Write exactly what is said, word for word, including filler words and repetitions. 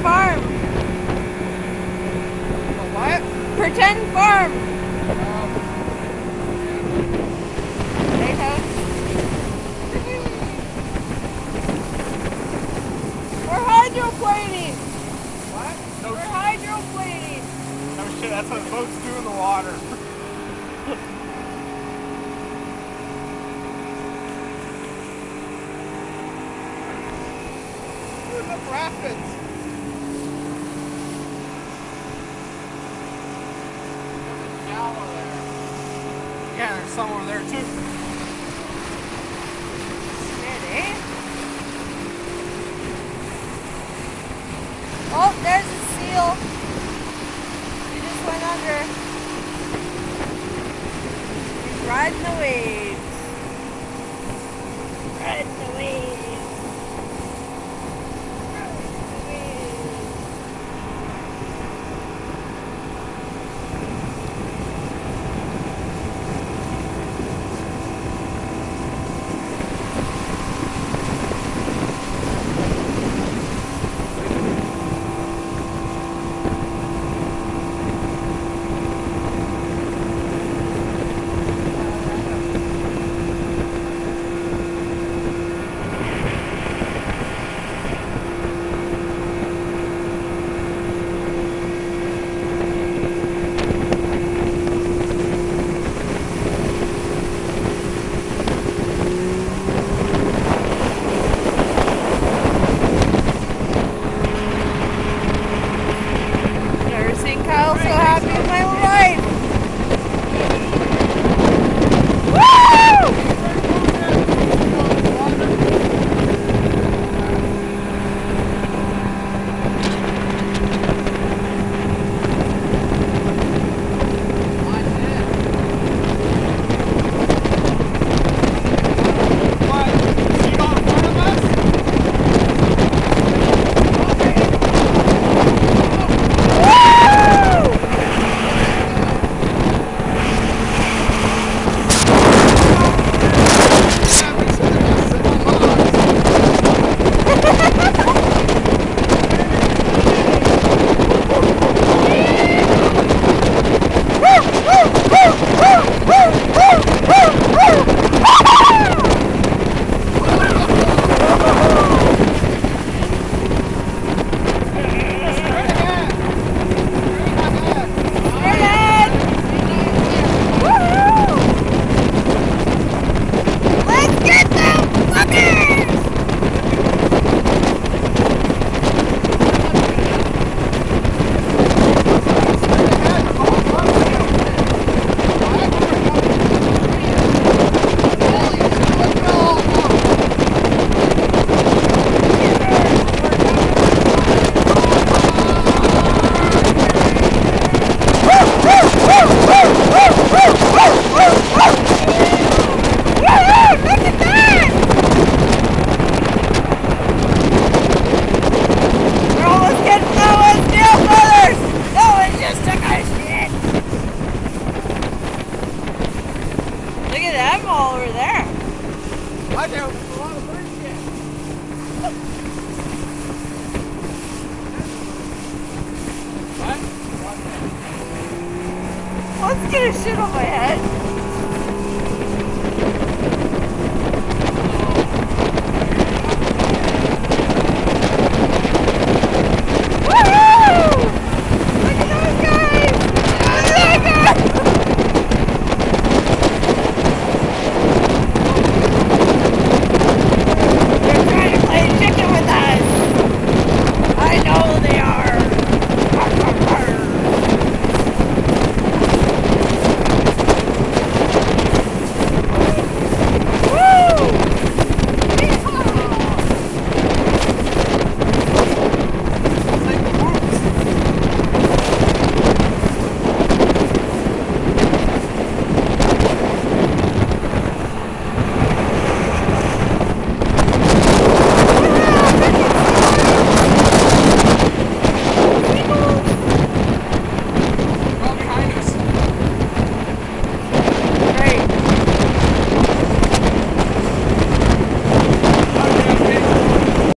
farm. A what? Pretend farm. Um, Lighthouse. We're hydroplaning. what? No We're shit. hydroplaning. No shit, that's what boats do in the water. Ooh, look, rapids. Yeah, there's some over there too. Shit, eh? Oh, there's a seal. He just went under. He's riding the waves. Riding the waves. Riding the waves. Kyle's so happy in my life. Woo! Look at them all over there. I do. A lot of bird shit. What? Let's get a shit on my head.